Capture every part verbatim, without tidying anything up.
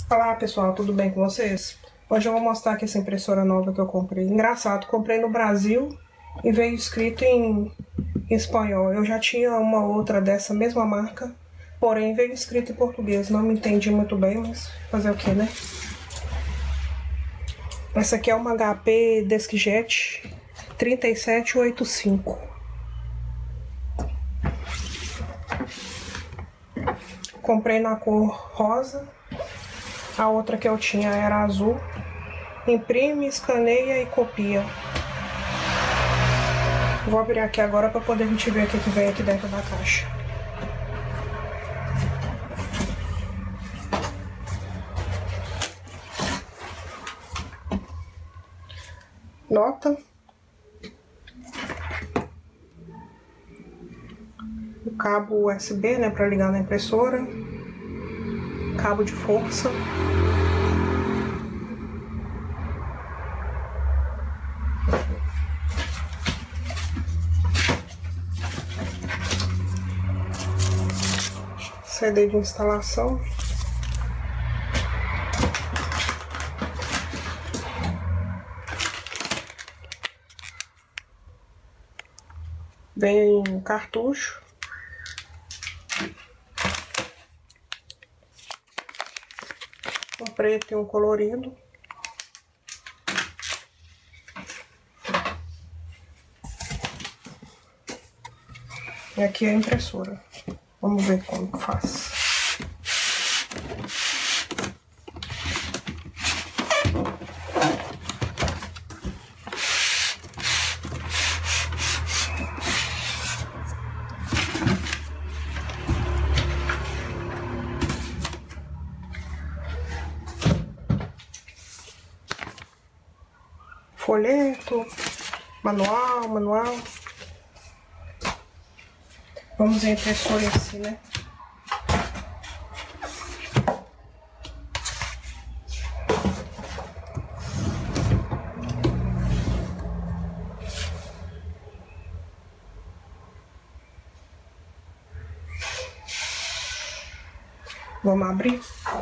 Olá pessoal, tudo bem com vocês? Hoje eu vou mostrar aqui essa impressora nova que eu comprei. Engraçado, comprei no Brasil e veio escrito em espanhol. Eu já tinha uma outra dessa mesma marca, porém veio escrito em português. Não me entendi muito bem, mas fazer o que, né? Essa aqui é uma H P DeskJet trinta e sete oitenta e cinco. Comprei na cor rosa. A outra que eu tinha era azul. Imprime, escaneia e copia. Vou abrir aqui agora para poder a gente ver o que vem aqui dentro da caixa. Nota. O cabo U S B, né, para ligar na impressora. Cabo de força. C D de instalação. Vem um cartucho. Um preto e um colorido. E aqui é a impressora. Vamos ver como que faz. Folheto, manual, manual. Vamos ver a impressora em si, né? Vamos abrir.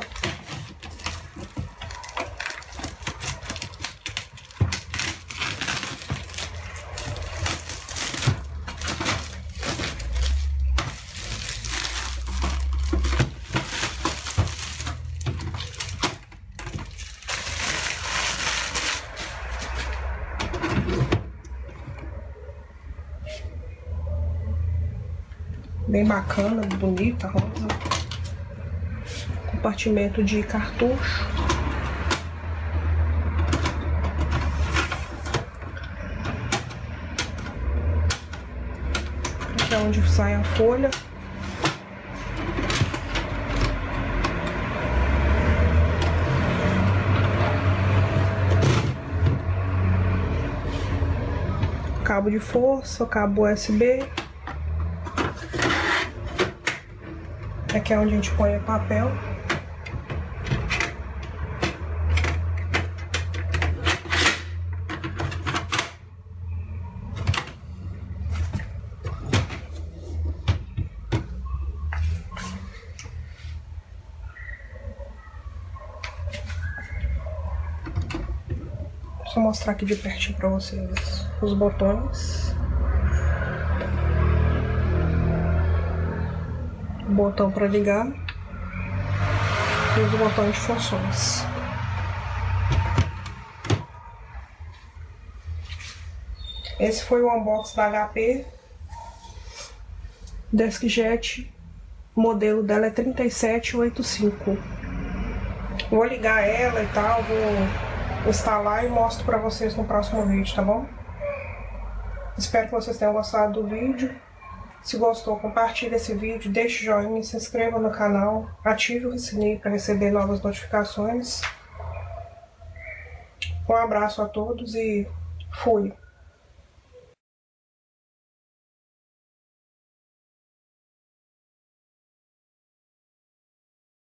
Bem bacana, bonita, rosa. Compartimento de cartucho. Aqui é onde sai a folha. Cabo de força, cabo U S B. Aqui é onde a gente põe o papel. Deixa eu mostrar aqui de pertinho para vocês os botões. Botão para ligar e os botões de funções. Esse foi o unboxing da H P DeskJet. O modelo dela é trinta e sete oitenta e cinco. Vou ligar ela e tal, vou instalar e mostro para vocês no próximo vídeo, tá bom? Espero que vocês tenham gostado do vídeo. Se gostou, compartilhe esse vídeo, deixe o joinha, se inscreva no canal, ative o sininho para receber novas notificações. Um abraço a todos e fui!